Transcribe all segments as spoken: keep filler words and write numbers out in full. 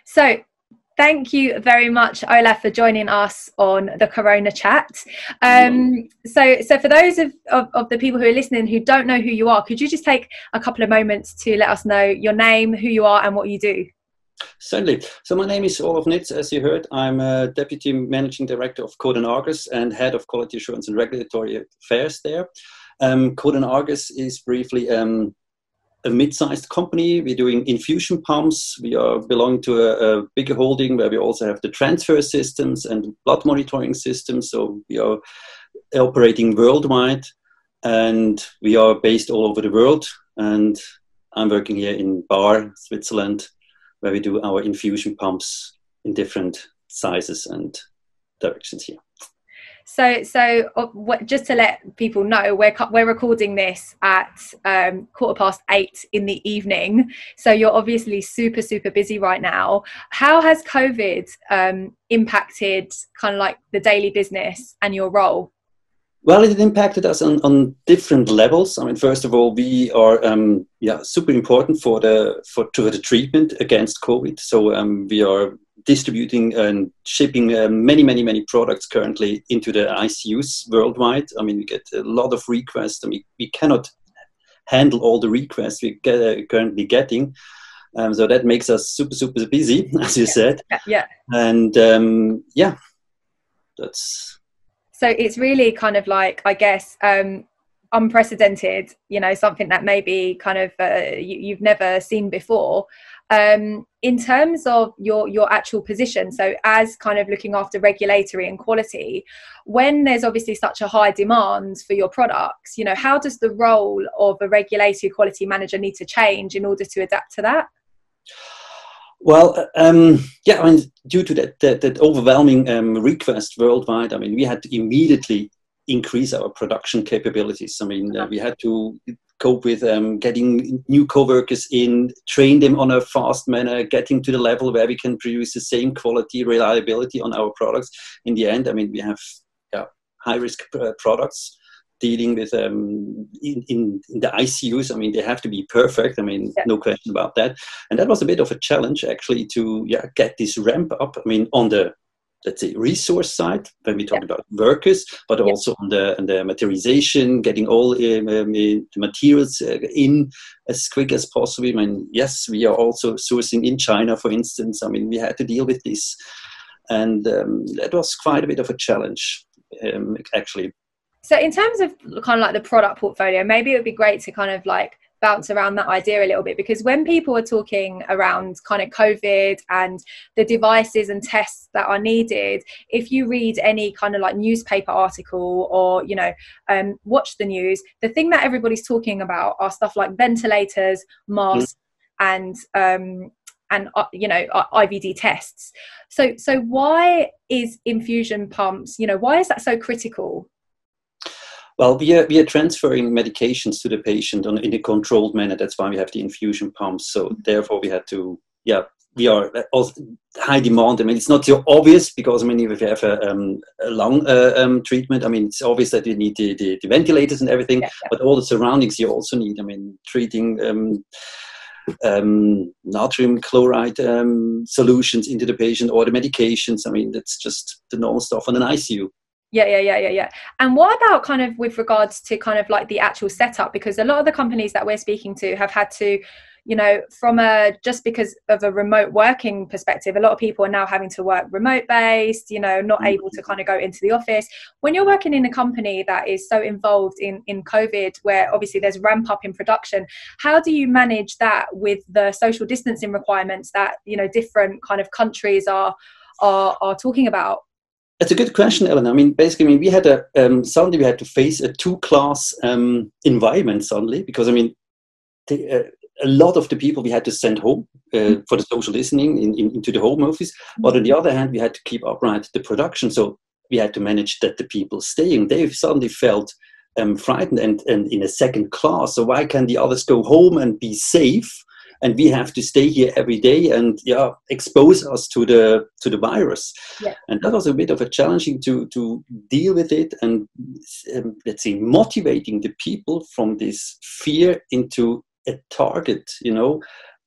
So thank you very much, Olaf, for joining us on the Corona Chat. Um, so, so for those of, of, of the people who are listening who don't know who you are, could you just take a couple of moments to let us know your name, who you are, and what you do? Certainly. So my name is Olaf Nitz, as you heard. I'm a Deputy Managing Director of CODAN and Head of Quality Assurance and Regulatory Affairs there. Um, CODAN is briefly um, a mid-sized company. We're doing infusion pumps. We are belonging to a, a bigger holding where we also have the transfer systems and blood monitoring systems. So we are operating worldwide, and we are based all over the world. And I'm working here in Bar, Switzerland, where we do our infusion pumps in different sizes and directions here. So, so uh, what, just to let people know, we're we're recording this at um, quarter past eight in the evening. So you're obviously super super busy right now. How has COVID um, impacted kind of like the daily business and your role? Well, it impacted us on, on different levels. I mean, first of all, we are um, yeah super important for the for to the treatment against COVID. So um, we are distributing and shipping uh, many, many, many products currently into the I C Us worldwide. I mean, we get a lot of requests. I mean, we cannot handle all the requests we're get, uh, currently getting. Um, so that makes us super, super busy, as you yeah. said. Yeah. And um, yeah, that's... So it's really kind of like, I guess, um, unprecedented, you know, something that maybe kind of uh, you, you've never seen before. Um, in terms of your your actual position, so as kind of looking after regulatory and quality, when there's obviously such a high demand for your products, you know, how does the role of a regulatory quality manager need to change in order to adapt to that? Well, um, yeah, I mean, due to that, that, that overwhelming um, request worldwide, I mean, we had to immediately increase our production capabilities. I mean, uh, we had to cope with um, getting new co-workers in, train them on a fast manner, getting to the level where we can produce the same quality, reliability on our products. In the end, I mean, we have yeah, high-risk uh, products dealing with um, in, in, in the I C Us. I mean, they have to be perfect. I mean, yeah. No question about that. And that was a bit of a challenge, actually, to yeah, get this ramp up. I mean, on the let's say resource side, when we talk yeah. about workers, but yeah. also on the, on the materialization, getting all um, um, the materials uh, in as quick as possible. I mean, yes, we are also sourcing in China, for instance. I mean, we had to deal with this. And um, that was quite a bit of a challenge, um, actually. So in terms of kind of like the product portfolio, maybe it would be great to kind of like bounce around that idea a little bit, because when people are talking around kind of COVID and the devices and tests that are needed, if you read any kind of like newspaper article or, you know, um, watch the news, the thing that everybody's talking about are stuff like ventilators, masks, mm. and um, and uh, you know, I V D tests. So so why is infusion pumps, you know, why is that so critical? Well, we are, we are transferring medications to the patient on, in a controlled manner. That's why we have the infusion pumps. So therefore we had to, yeah, we are also high demand. I mean, it's not so obvious because, I mean, if you have a, um, a lung uh, um, treatment, I mean, it's obvious that you need the, the, the ventilators and everything, yeah, yeah. but all the surroundings you also need. I mean, treating um, um, natrium chloride um, solutions into the patient or the medications. I mean, that's just the normal stuff on an I C U. Yeah, yeah, yeah, yeah, yeah. And what about kind of with regards to kind of like the actual setup? Because a lot of the companies that we're speaking to have had to, you know, from a, just because of a remote working perspective, a lot of people are now having to work remote based, you know, not able to kind of go into the office. When you're working in a company that is so involved in, in COVID, where obviously there's ramp up in production, how do you manage that with the social distancing requirements that, you know, different kind of countries are, are, are talking about? That's a good question, Ellen. I mean, basically, I mean, we had a um, suddenly we had to face a two-class um, environment suddenly because I mean, the, uh, a lot of the people we had to send home uh, for the social listening in, in, into the home office. But on the other hand, we had to keep upright the production, so we had to manage that the people staying. They suddenly felt um, frightened and and in a second class. So why can the others go home and be safe? And we have to stay here every day and yeah, expose us to the to the virus. Yeah. And that was a bit of a challenging to to deal with it and um, let's say motivating the people from this fear into a target, you know,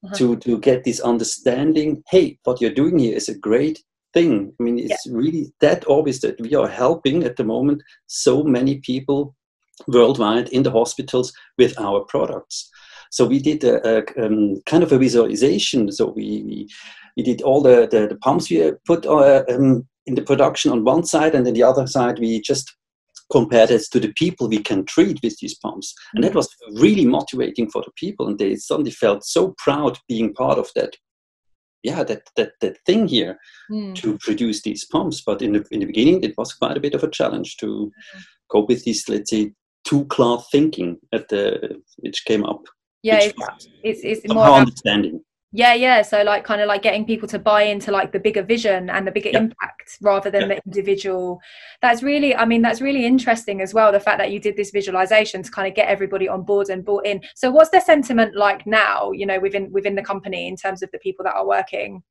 uh-huh. to, to get this understanding, hey, what you're doing here is a great thing. I mean, it's yeah. really that obvious that we are helping at the moment so many people worldwide in the hospitals with our products. So we did a, a um, kind of a visualization. So we we, we did all the, the, the pumps we put uh, um, in the production on one side, and then the other side we just compared it to the people we can treat with these pumps. Mm-hmm. And that was really motivating for the people, and they suddenly felt so proud being part of that. Yeah, that that that thing here mm. to produce these pumps. But in the in the beginning, it was quite a bit of a challenge to mm-hmm. cope with this, let's say, two-class thinking at the which came up. Yeah, it's, it's it's more about understanding. Yeah, yeah. So like kind of like getting people to buy into like the bigger vision and the bigger yeah. impact rather than yeah. the individual. That's really, I mean, that's really interesting as well. The fact that you did this visualization to kind of get everybody on board and bought in. So what's the sentiment like now, you know, within within the company in terms of the people that are working?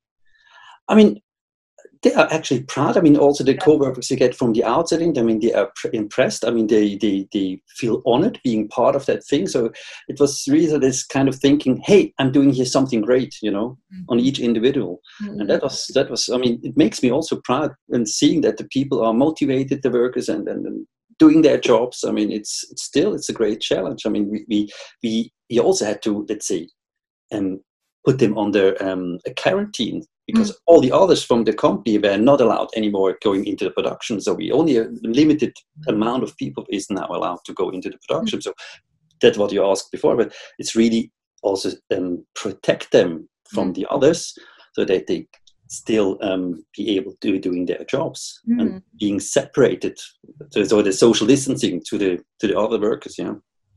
I mean, they are actually proud. I mean, also the yeah. co-workers they get from the outside in, I mean, they are impressed. I mean, they, they, they feel honored being part of that thing. So it was really this kind of thinking, hey, I'm doing here something great, you know, mm-hmm. on each individual. Mm-hmm. And that was, that was, I mean, it makes me also proud when seeing that the people are motivated, the workers, and, and, and doing their jobs. I mean, it's, it's still, it's a great challenge. I mean, we, we, we, we also had to, let's say, um, put them under um, a quarantine, because mm. all the others from the company were not allowed anymore going into the production. So we only a limited amount of people is now allowed to go into the production. Mm. So that's what you asked before, but it's really also um, protect them from mm. the others so that they still um, be able to be doing their jobs mm. and being separated. So, so the social distancing to the to the other workers, yeah.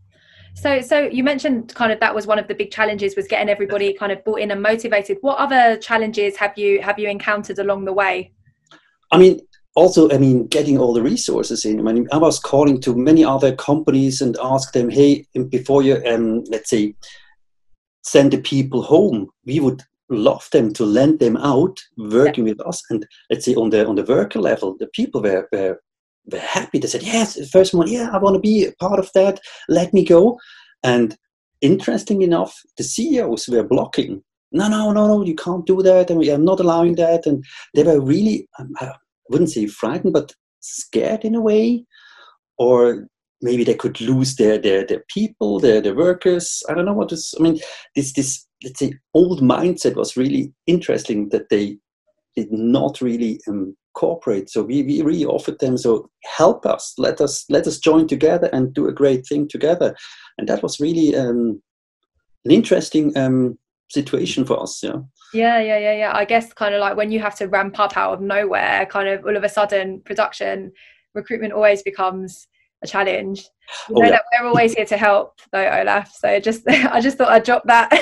So, so you mentioned kind of that was one of the big challenges, was getting everybody kind of brought in and motivated. What other challenges have you have you encountered along the way? I mean, also, I mean, getting all the resources in. I mean, I was calling to many other companies and asked them, hey, before you, um, let's say, send the people home, we would love them to lend them out working yeah. with us. And let's say on the on the worker level, the people were. were They're happy. They said, yes, the first one, yeah, I want to be a part of that. Let me go. And interesting enough, the C E Os were blocking. No, no, no, no, you can't do that. And I'm not allowing that. And they were really, I wouldn't say frightened, but scared in a way. Or maybe they could lose their their, their people, their, their workers. I don't know what this, I mean, this, this, let's say, old mindset was really interesting that they did not really um, cooperate. So we, we really offered them, so help us, let us let us join together and do a great thing together. And that was really um, an interesting um, situation for us. Yeah. Yeah, yeah, yeah, yeah. I guess kind of like when you have to ramp up out of nowhere, kind of all of a sudden production, recruitment always becomes a challenge. You know oh, yeah. that we're always here to help, though, Olaf. So just, I just thought I'd drop that.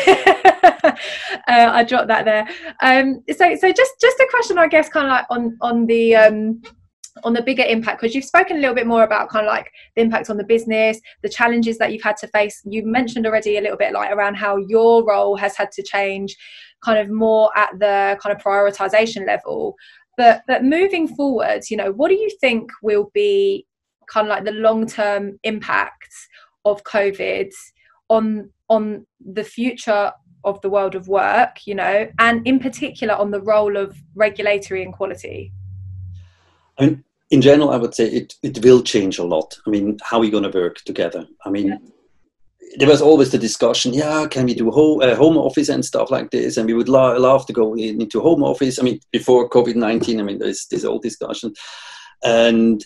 uh, I dropped that there. Um, so, so just, just a question, I guess, kind of like on on the um, on the bigger impact, because you've spoken a little bit more about kind of like the impact on the business, the challenges that you've had to face. You mentioned already a little bit like around how your role has had to change, kind of more at the kind of prioritization level. But but moving forward, you know, what do you think will be kind of like the long-term impacts of COVID on on the future of the world of work, you know, and in particular on the role of regulatory and quality? I mean, in general, I would say it, it will change a lot. I mean, how are we going to work together? I mean, yeah. there was always the discussion, yeah, can we do home, uh, home office and stuff like this? And we would lo- love to go in, into home office. I mean, before COVID nineteen, I mean, there's this old discussion. And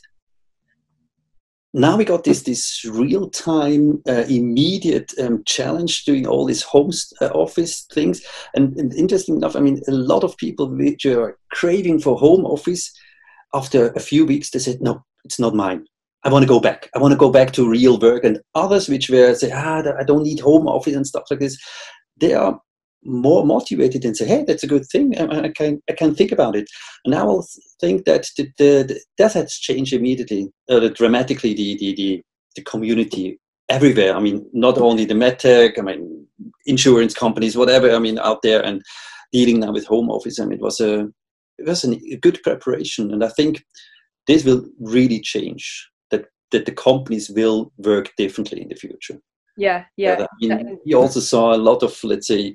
now we got this this real-time, uh, immediate um, challenge doing all these home uh, office things. And, and interesting enough, I mean, a lot of people which are craving for home office, after a few weeks, they said, no, it's not mine. I want to go back. I want to go back to real work. And others which were say, ah, I don't need home office and stuff like this, they are more motivated and say, hey, that's a good thing. I, I can I can think about it. And I will think that the, the, the, that has changed immediately, uh, dramatically, the, the, the, the community everywhere. I mean, not only the medtech, I mean, insurance companies, whatever, I mean, out there and dealing now with home office. I mean, it was a, it was an, a good preparation. And I think this will really change, that, that the companies will work differently in the future. Yeah, yeah. I mean, we also saw a lot of, let's say,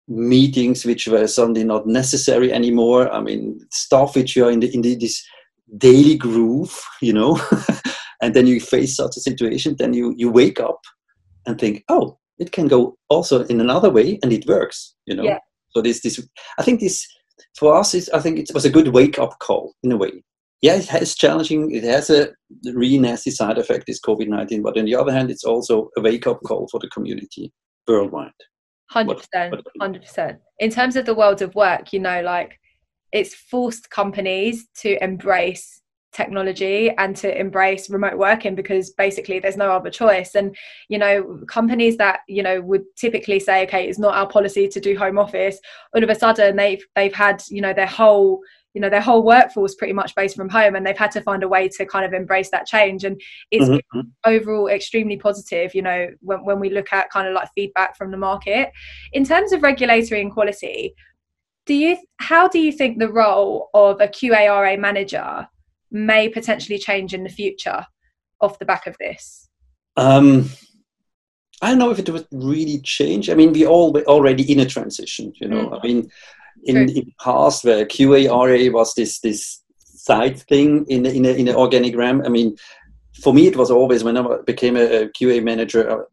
meetings which were suddenly not necessary anymore. I mean, stuff which you are in, the, in the, this daily groove, you know, and then you face such a situation, then you, you wake up and think, oh, it can go also in another way, and it works, you know. Yeah. So this, this, I think this, for us, is, I think it was a good wake-up call, in a way. Yeah, it has challenging, it has a really nasty side effect, this COVID nineteen, but on the other hand, it's also a wake-up call for the community worldwide. one hundred percent, one hundred percent. In terms of the world of work, you know, like, it's forced companies to embrace technology and to embrace remote working, because basically there's no other choice. And, you know, companies that, you know, would typically say, okay, it's not our policy to do home office, all of a sudden they've they've had, you know, their whole you know their whole workforce pretty much based from home, and they've had to find a way to kind of embrace that change. And it's mm-hmm. overall extremely positive, you know, when, when we look at kind of like feedback from the market. In terms of regulatory and quality, do you how do you think the role of a Q A R A manager may potentially change in the future off the back of this? Um, I don't know if it would really change. I mean, we all we're already in a transition, you know. Mm. I mean, in, in the past, where Q A R A was this this side thing in in a, in an organigram. I mean, for me, it was always, when I became a, a Q A manager, uh,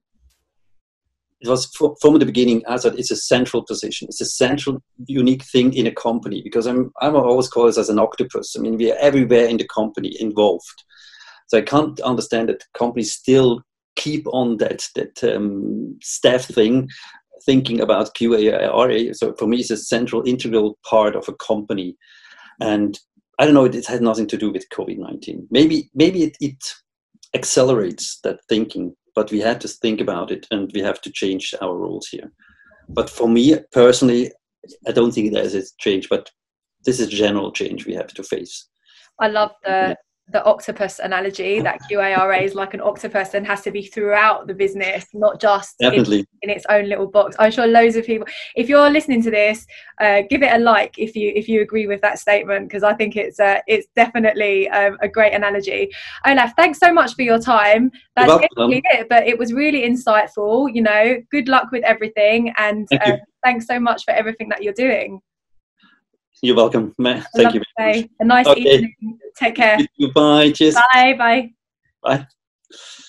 it was f- from the beginning. I thought it's a central position. It's a central, unique thing in a company, because I'm I'm always call it as an octopus. I mean, we are everywhere in the company involved. So I can't understand that companies still keep on that that um, staff thing, thinking about Q A R A. So for me, it's a central, integral part of a company. And I don't know, it, it has nothing to do with COVID nineteen. Maybe maybe it, it accelerates that thinking, but we have to think about it, and we have to change our rules here. But for me personally, I don't think there's a change, but this is a general change we have to face. I love the the octopus analogy, that Q A R A is like an octopus and has to be throughout the business, not just in, in its own little box. I'm sure loads of people, if you're listening to this, uh, give it a like if you if you agree with that statement, because I think it's uh, it's definitely um, a great analogy. Olaf, thanks so much for your time. That's basically it, but it was really insightful. You know, good luck with everything, and Thank uh, thanks so much for everything that you're doing. You're welcome. Thank you. A nice okay. evening. Take care. Bye. Cheers. Bye. Bye. Bye.